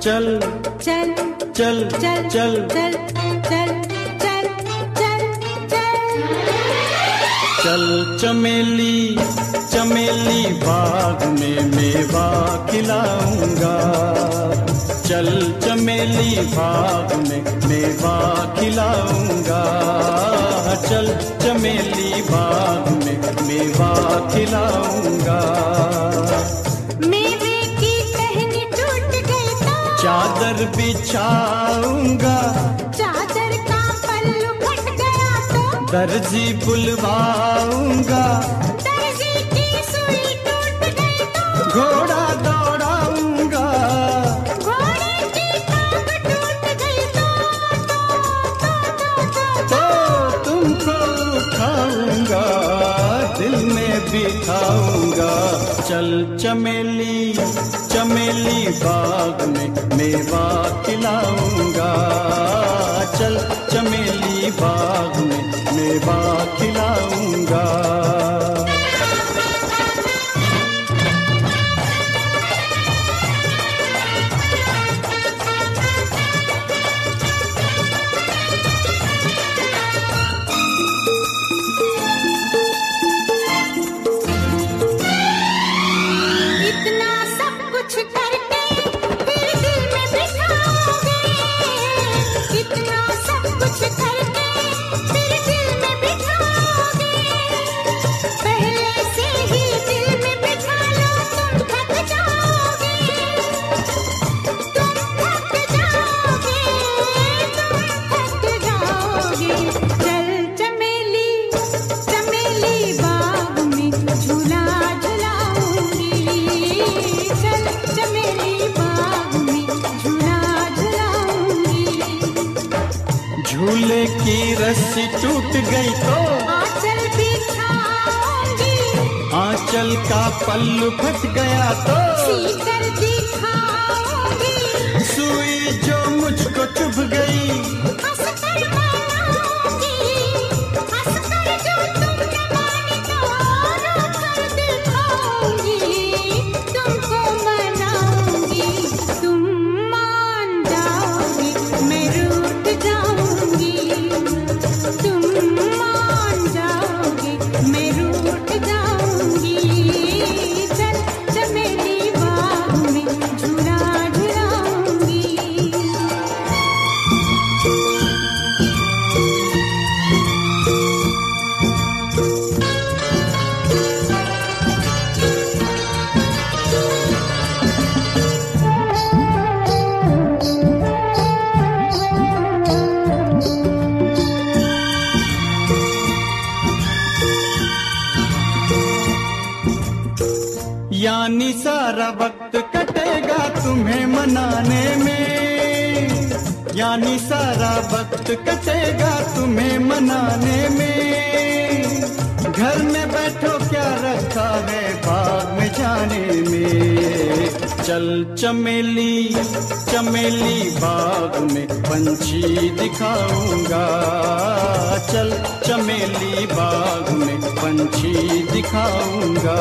चल चल चल चल चल चल चल चल चल चल चमेली चमेली बाग में मेवा खिलाऊंगा। चल चमेली बाग में मेवा खिलाऊंगा। चल चमेली बाग में मेवा खिलाऊंगा। मेवे की टहनी टूट गई तो चादर बिछाऊंगा। चादर का पल्लू फट गया तो दर्जी बुलवाऊंगा। दर्जी की सुई टूट गई तो घोड़ा दौड़ाऊंगा। घोड़े की टांग टूट गई तो तुमको उठाऊंगा, दिल में बिठाऊंगा। चल चमेली चमेली बाग में मेवा खिलाऊंगा। चल चमेली बाग में मेवा खिलाऊंगा। इतना सब कुछ करके फिर दिल में बिठाओगे। इतना सब कुछ करके फिर दिल में बिठाओगे। पहले से ही दिल में बिठा लो, तुम थक जाओगे। तुम थक जाओगे, तुम थक जाओगे। चल चमेली चमेली बाग में झूला झुलाऊंगी। चल चमेली बाग में झूला झुलाऊंगी। झूले की रस्सी टूट गई तो आंचल बिछाऊंगी। आंचल का पल्लू फट गया तो सीकर दिखाऊंगी। सुई जो मुझको चुभ गई हंसकर मनाऊंगी। हंसकर जो तुम न माने तो रोकर दिखाऊंगी। तुमको मनाऊंगी, तुम मान जाओगे, मैं रूठ जाऊंगी। तुम मान जाओगे, मैं रूठ जाऊंगी। चल चमेली बाग में झूला झुलाऊंगी। यानी सारा वक्त कटेगा तुम्हें मनाने में। यानी सारा वक्त कटेगा तुम्हें मनाने में। घर में बैठो क्या रखा है बाग में जाने में। चल चमेली चमेली बाग में पंछी दिखाऊंगा। चल चमेली बाग में पंछी दिखाऊंगा।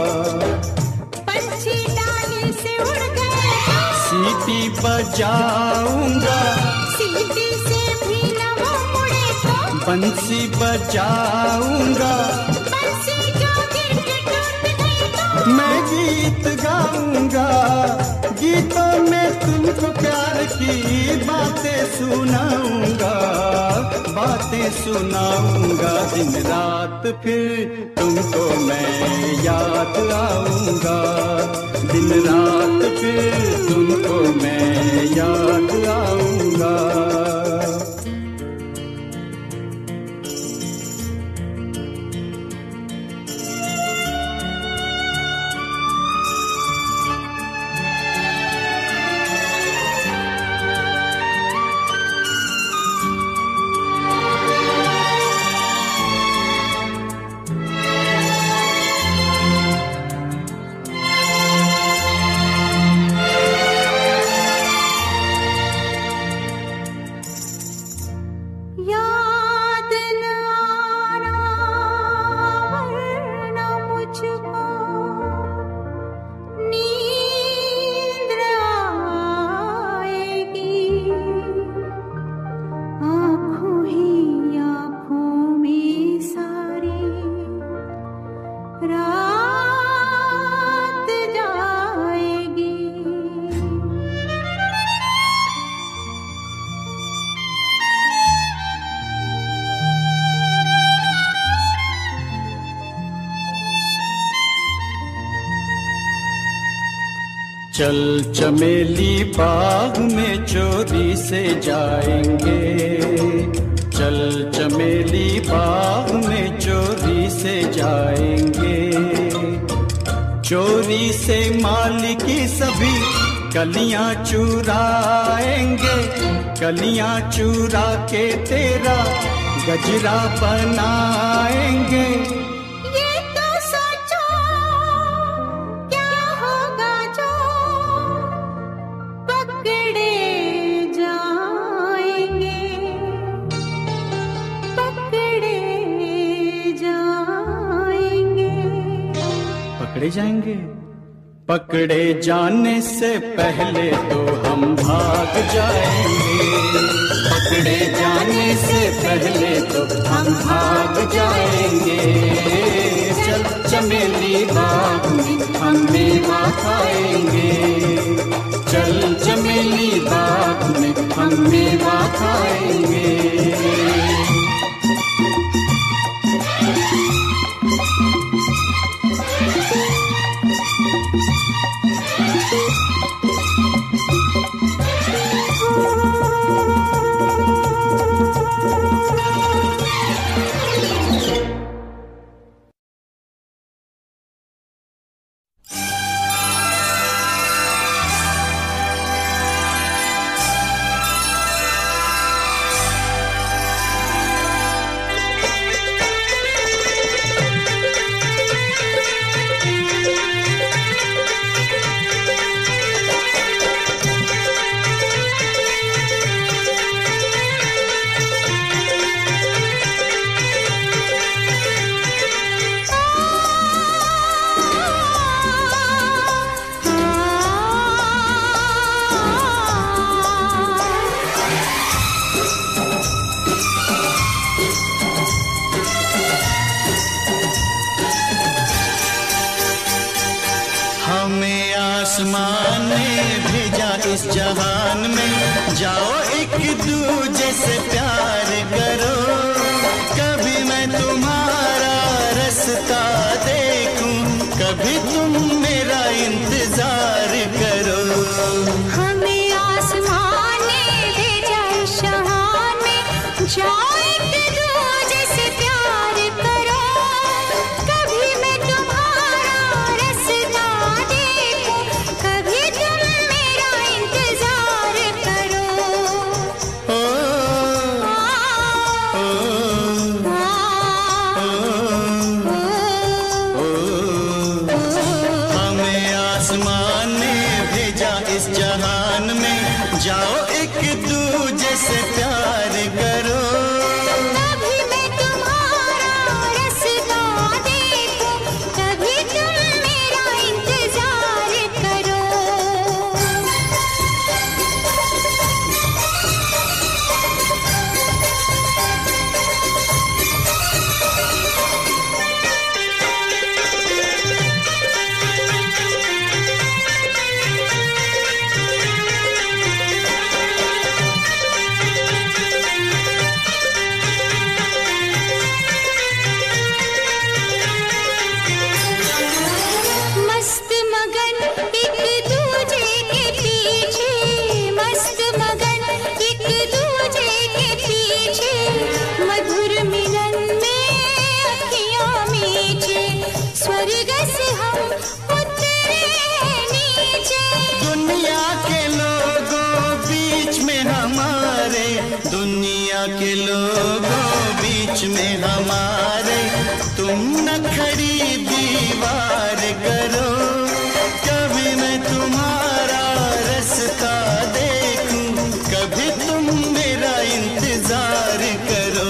पंछी डाली से उड़ गए सीटी बजाऊंगा। सीटी से भी न वो मुड़े तो बंसी बजाऊंगा। बंसी जो गिर के टूट गई तो मैं गीत गाऊंगा। गीतों में तुमको प्यार की बातें सुनाऊंगा। बातें सुनाऊंगा दिन रात फिर तुमको मैं याद आऊंगा। दिन रात फिर तुमको मैं याद आऊंगा। चल चमेली बाग में चोरी से जाएंगे, चल चमेली बाग में चोरी से जाएंगे। चोरी से माली की सभी कलियां चुराएंगे, कलियां चुरा के तेरा गजरा बनाएंगे। ये तो सोचो क्या होगा जो पकड़े जाएंगे, पकड़े जाएंगे। पकड़े जाएंगे? पकड़े जाने से पहले तो हम भाग जाएंगे, पकड़े जाने से पहले तो हम भाग जाएंगे। चल चमेली बाग में हम मेवा खाएंगे, चल चमेली बाग में हम मेवा खाएंगे। हमें आसमान ने भेजा इस जहान में, जाओ एक दूजे से प्यार करो। कभी मैं तुम्हारा रास्ता देखूं, कभी तुम मेरा इंतजार करो। हमें आसमान ने भेजा इस जहान में, जाओ एक दूजे से प्यार करो। कभी मैं तुम्हारा रास्ता देखूं, कभी तुम मेरा इंतजार करो। ओ, ओ, ओ, हमें आसमान ने भेजा इस जहान में, जाओ एक दूजे से प्यार करो। कभी मैं तुम्हारा रास्ता देखूं, कभी तुम मेरा इंतजार करो। मस्त मगन एक दूजे के पीछे, मस्त मगन एक दूजे के पीछे, मधुर मिलन में अखियां मीचे, स्वर्ग से हम उतरे नीचे। दुनिया के लोगों बीच में हमारे, दुनिया के लोगों बीच में हमारे, तुम न खड़ी दीवार करो। कभी मैं तुम्हारा रास्ता देखूं, कभी तुम मेरा इंतजार करो।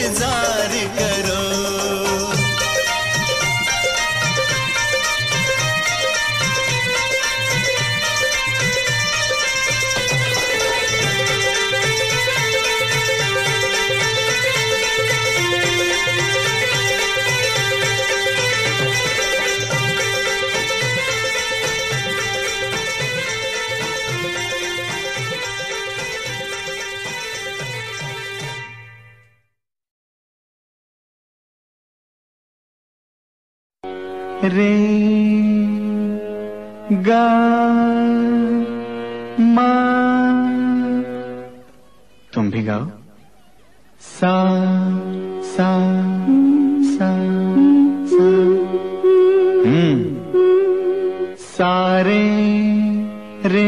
इंतजार करो। रे गा मा, तुम भी गाओ। सा सा सा सा, सारे रे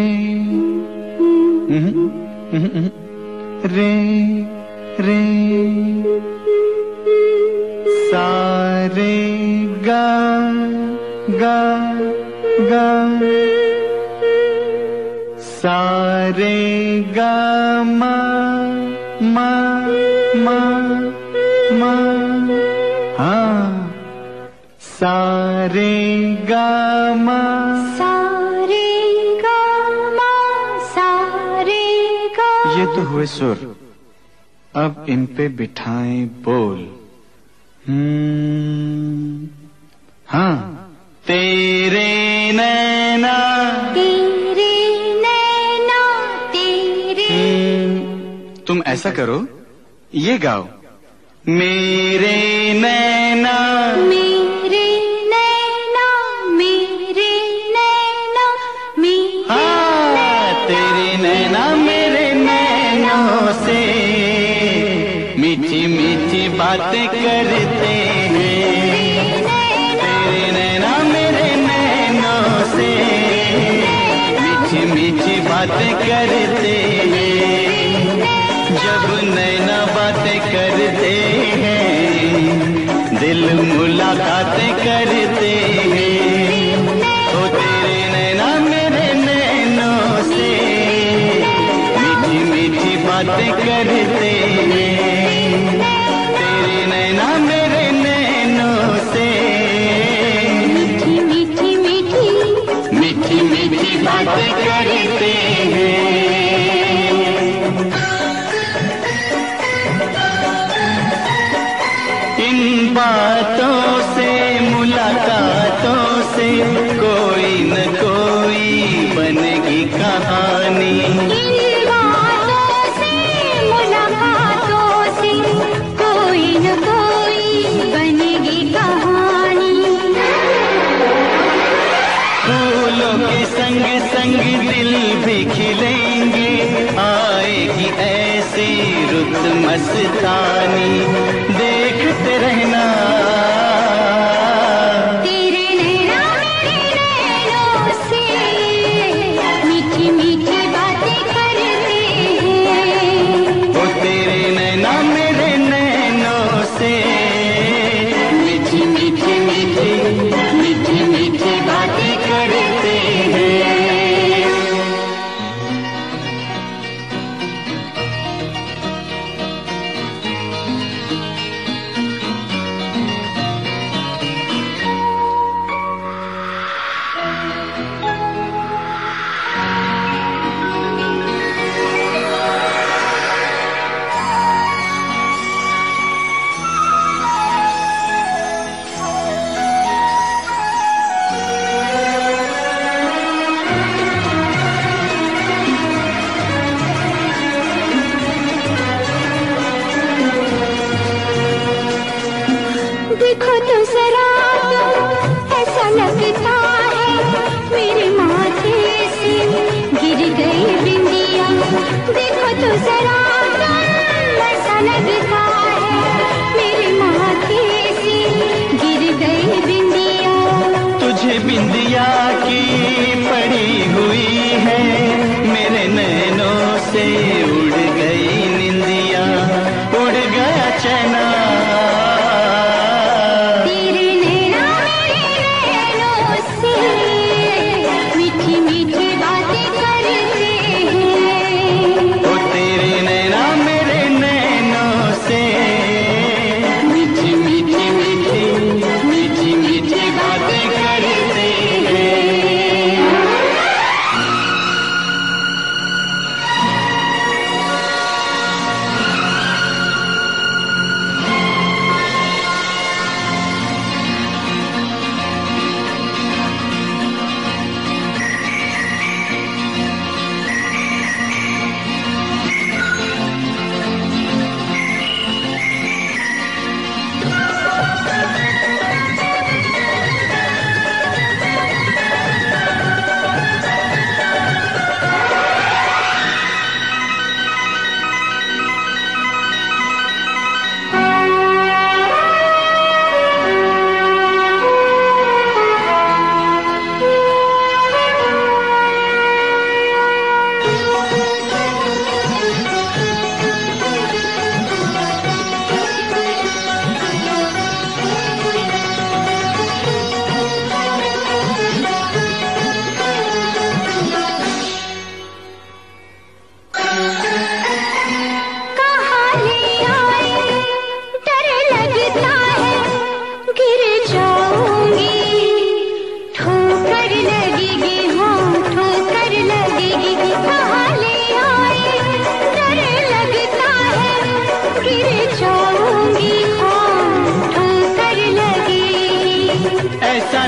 रे रे, सारे गा गा गा, सारे गा मा मा मा मा, हाँ सारे गा मा, सारे गा मा, सारे गा। ये तो हुए सुर, अब इन पे बिठाएं बोल। हाँ, तेरे नैना, तेरे नैना, तेरे। तुम ऐसा करो, ये गाओ। मेरे नैना, मेरे नैना, मेरे नैना, मेरे। हाँ, तेरे नैना मेरे नैनों से मीठी मीठी बातें करते हैं। तेरे नैना मेरे नैनों से मीठी मीठी बातें करते हैं। जब नैना बातें करते हैं, दिल मुलाकातें करते हैं। ओ तेरे नैना मेरे नैनों से मीठी मीठी बातें करते हैं। तेरे नैना मेरे नैनों से मीठी मीठी मीठी मीठी मीठी बातें करते हैं। इन बातों से, मुलाकातों से कोई न कोई बनेगी कहानी। इन बातों से, मुलाकातों से कोई न कोई बनेगी कहानी। फूलों के संग संग दिल भी खिलेंगे, आएगी ऐसी रुत मस्तानी। देखते रहना, तेरे नैना मेरे नैनों से मीठी मीठी बातें करते हैं। वो तेरे नैना मेरे नैनों से मीठी मीठी मीठी मीठी मीठी बातें करते हैं।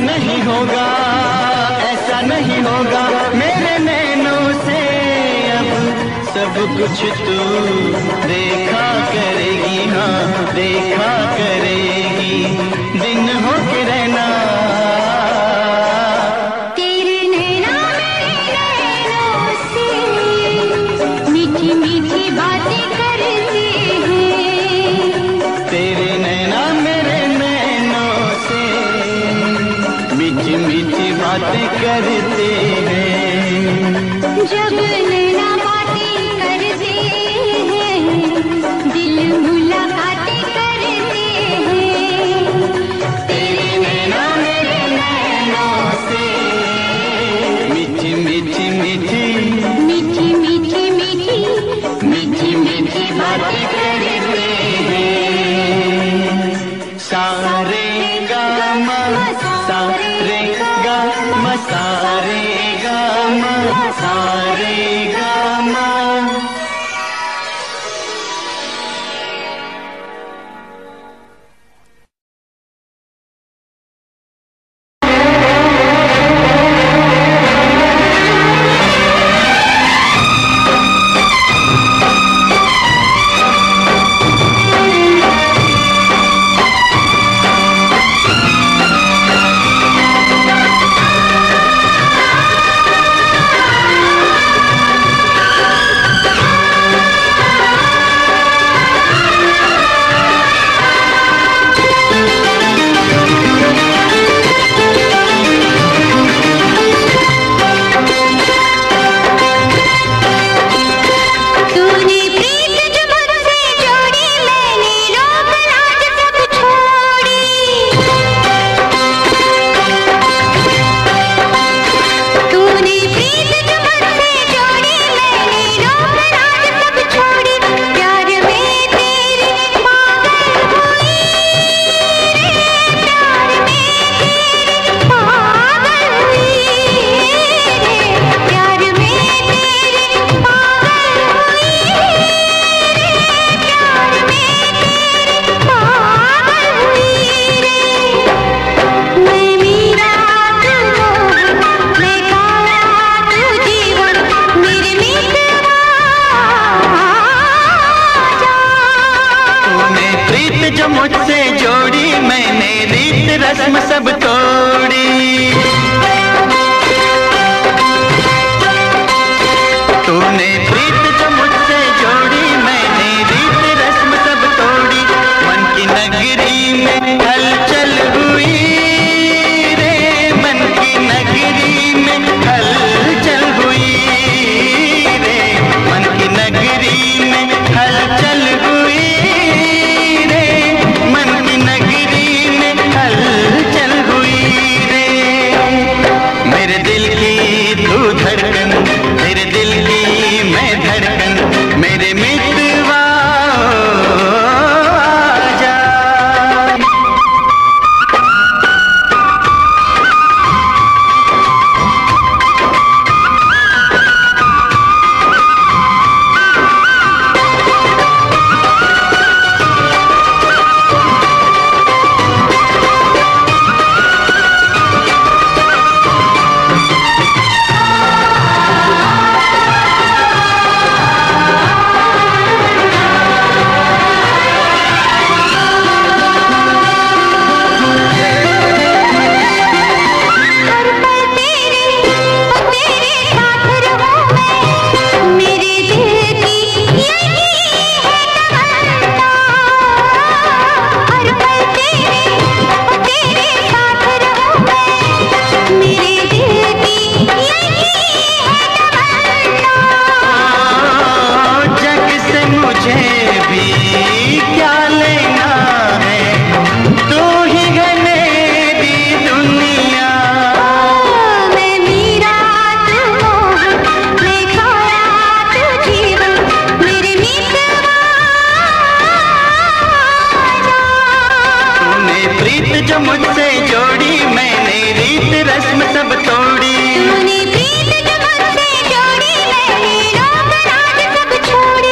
नहीं होगा, ऐसा नहीं होगा, मेरे नैनों से अब सब कुछ तू देखा करेगी, हाँ देखा करेगी, दिन हो के रहना। तेरे नैना मेरे नैनों से मीठी मीठी बातें करते हैं। तेरे नैना मेरे नैनों से मीठी मीठी बातें करते हैं। जब नैना बातें करते हैं, दिल मुलाकातें करते हैं। तेरे नैना मेरे नैनों से मीठी मीठी मीठी मीठी मीठी मीठी मीठी मीठी बातें करते हैं। सारे गामा सारे गामा सारे गामा सारे गामा। तूने प्रीत जो मुझसे जोड़ी, मैंने रोक लाज सब छोड़ी। तूने प्रीत जो मुझसे जोड़ी, मैंने रोक लाज सब छोड़ी। प्यार में तेरे पागल हुई रे, प्यार में तेरे पागल हुई रे, प्यार में तेरे पागल हुई रे, प्यार में तेरे पागल हुई रे। मैं मीरा तू मोहन, मैं काया तू जीवन, मेरे मित्रवा जा। तूने प्रीत जो मुझसे जोड़ी, मैंने रीत रस्म सब तोड़ी। तूने प्रीत जो मुझसे जोड़ी, मैंने रीत रस्म सब तोड़ी। मन की नगरी में हलचल हुई रे, मन की नगरी में हलचल हुई रे, मन की नगरी में हलचल हुई रे, मन की नगरी में हलचल हुई रे। मेरे दिल की तू धड़कन, मेरे दिल की मैं धड़कन, मेरे मित्रवा आजा। हर पल तेरे साथ रहूं मैं, मेरे दिल की यही है तमन्ना। हर पल तेरे साथ रहूं मैं, मेरे दिल की यही है तमन्ना। जग से मुझे भी क्या लेना है, तू ही है मेरी दुनिया। मैं मीरा तू मोहन, मैं काया तू जीवन, मेरे मित्रवा जा। तूने प्रीत जो मुझसे जोड़ी, मैंने रीत रस्म सब तोड़ी। तूने प्रीत जो मुझसे जोड़ी, मैंने रोक लाज सब छोड़ी।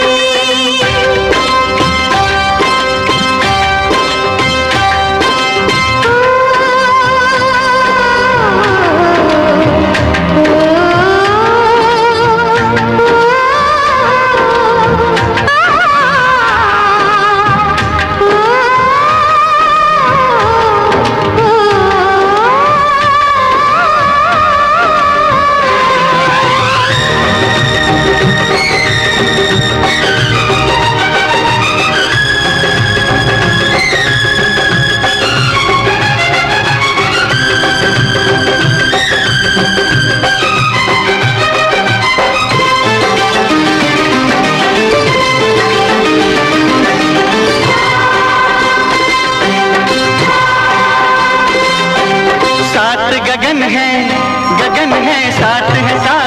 गगन है साथ है साथ